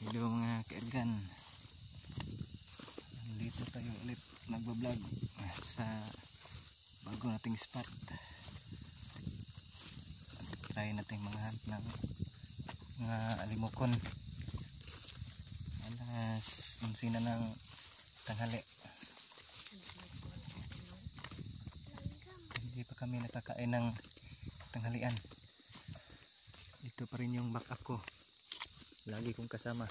Hello mga kaergan, dito tayo ulit nagbablog sa bago nating spot. Try natin mga hunt ng mga alimokon. Alas 11 na ng tanghali, hindi pa kami nakakain ng tanghalian. Dito pa rin yung backup ko, lagi kong kasama.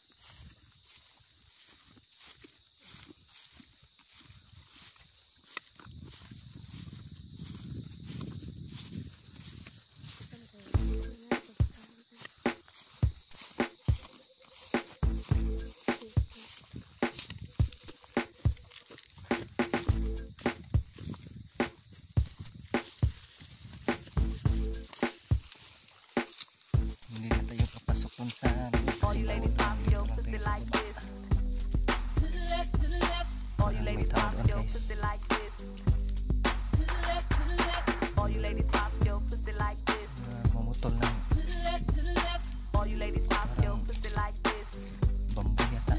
Hindi na tayo papasok dun sa all you ladies pop your pussy like this. To the left, to the left. All you ladies pop your pussy like this. To the left, to the left. All you ladies pop your pussy like this. Mamutol ng To the left, to the left. All you ladies pop your pussy like this. bambu yata.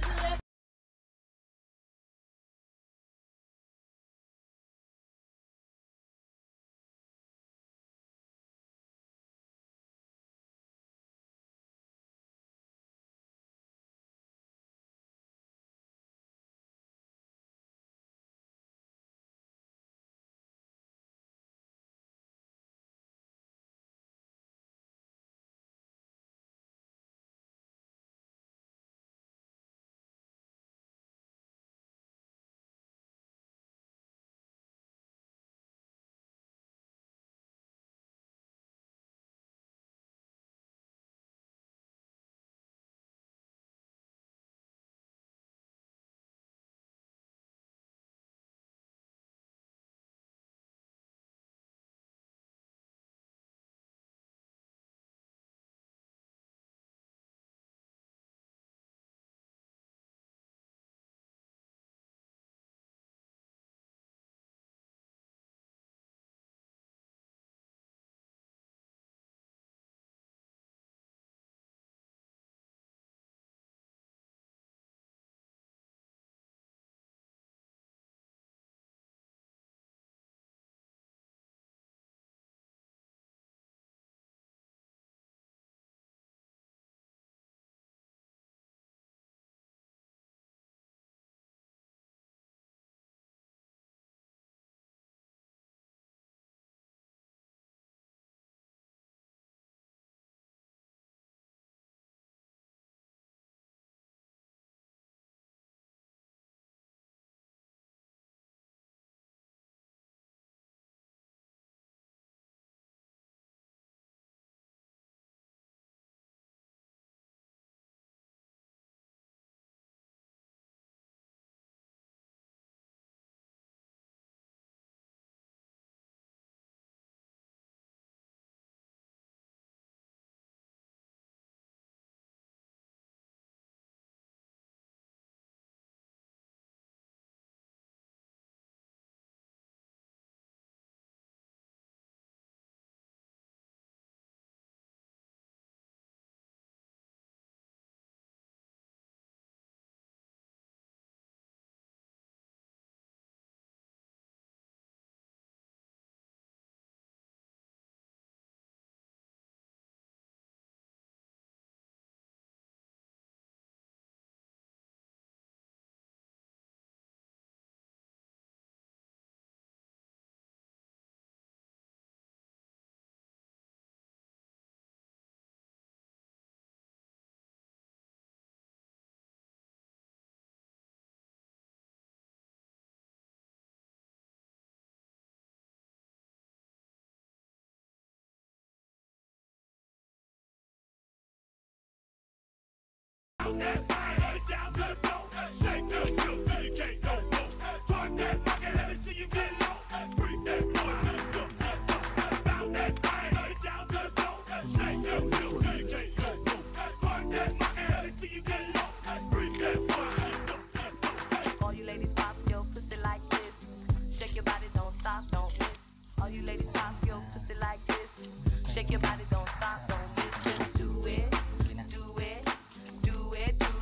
All you ladies pop your pussy like this. Shake your body, don't stop, don't miss. All you ladies pop your pussy like this. Shake your body, don't stop, don't miss. Just do it, do it, do it, do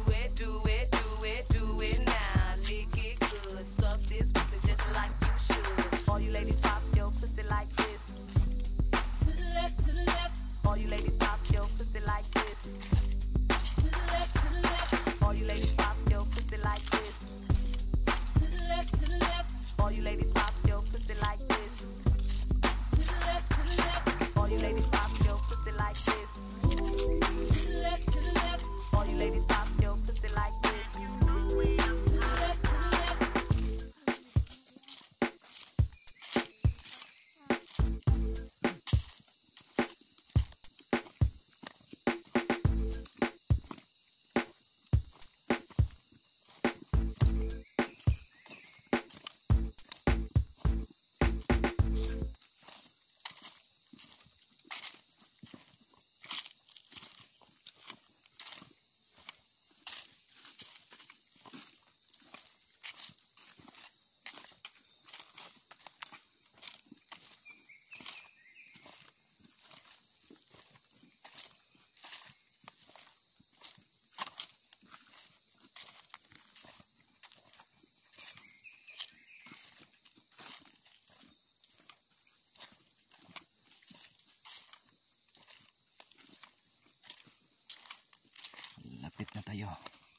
tayo.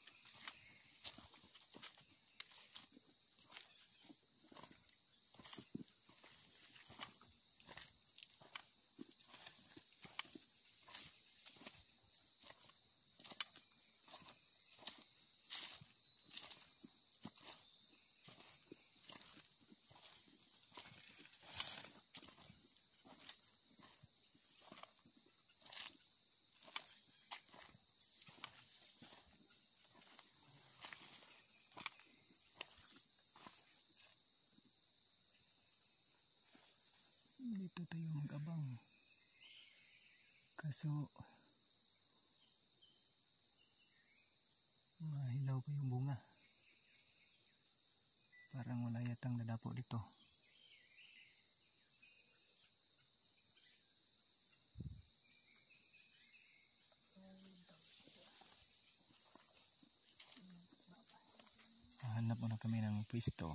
Dito tayo mag-abang. Kaso mahilaw pa yung bunga. Parang wala yatang nadapo dito. Hanap muna kami ng pwesto.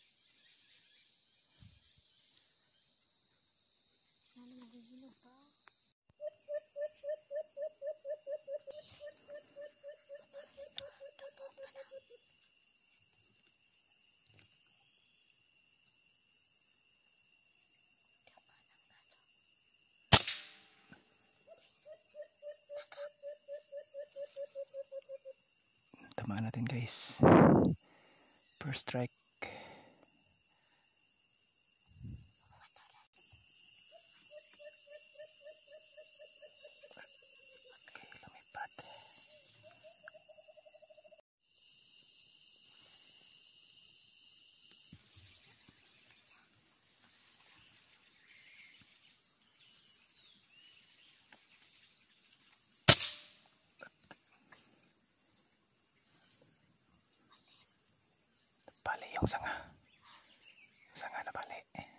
Tamaan natin guys. First strike. Okay, lumipad. Bali yung sanga. Sanga na bali.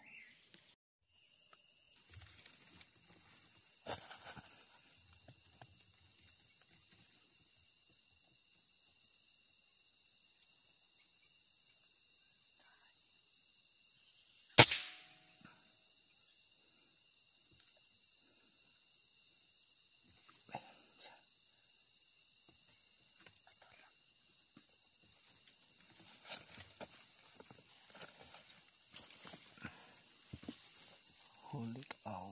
Holy cow.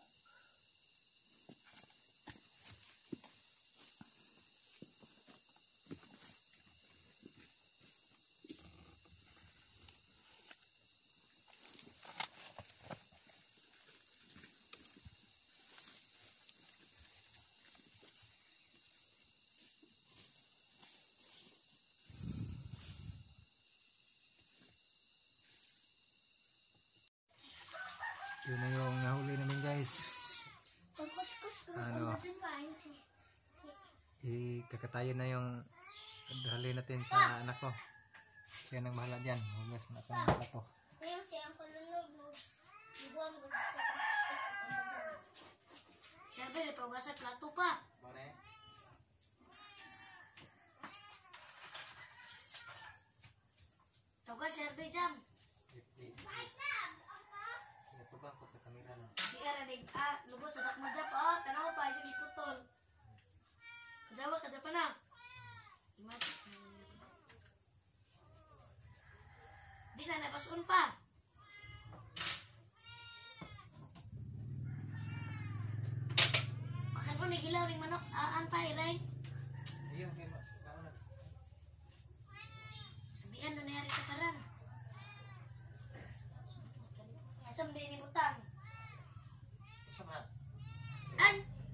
Yun na yung nahuli namin guys. Ano, kakatayin na yung dali natin sa anak ko. Siya nang bahala dyan. Hugas mo na ako ng plato. Siyempre, nagpahugasan plato pa. Hugas, siyempre, jam. Tubakot sa kamera na. Di ka ranig, lubot sa takmo jam. Tanaw pa, isang iputol. Kajawa, kajapa na. Di na napasun pa. Makan mo, nagilaw ng manok. Antay, Ray. Ayun, kayo na. Sabihan na nangyari sa parang. Asam din ni Butang. Sama. An!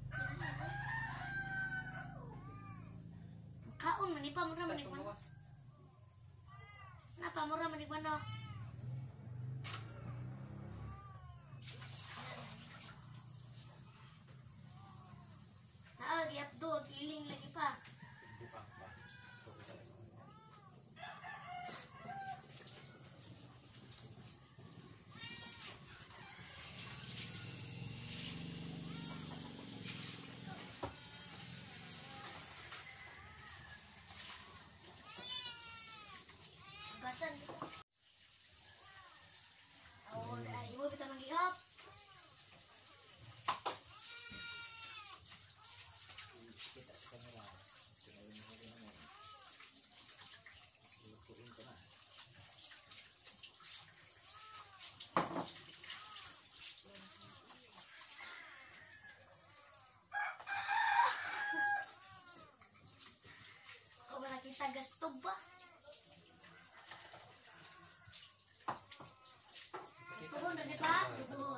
Kaon, manipa mo na manikman. Napa mo na manikman no? Naagi abdo, giling lagi pa. Basan. Tagastog ba? Dugon na di ba? Dugon.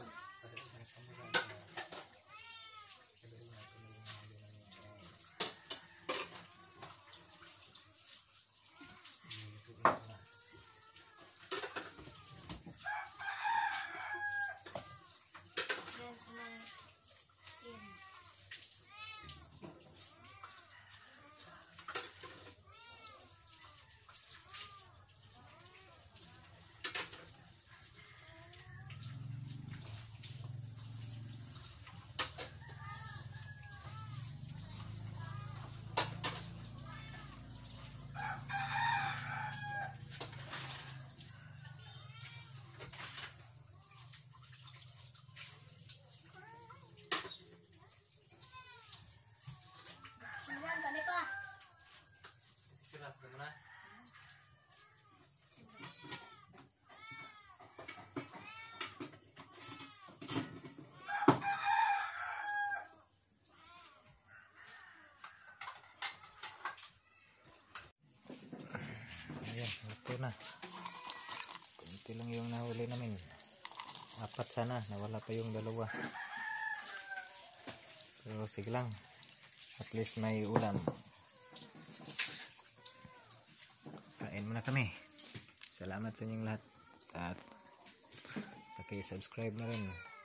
Yan sa mga sin. Simulan, balik pa. Sirat mo na. Ayan, ito na. Kunti lang yung nahuli namin. 4 sana, nawala pa yung 2. Pero sige lang. At least may ulam. Kain muna kami. Salamat sa inyong lahat. At paki-subscribe na rin.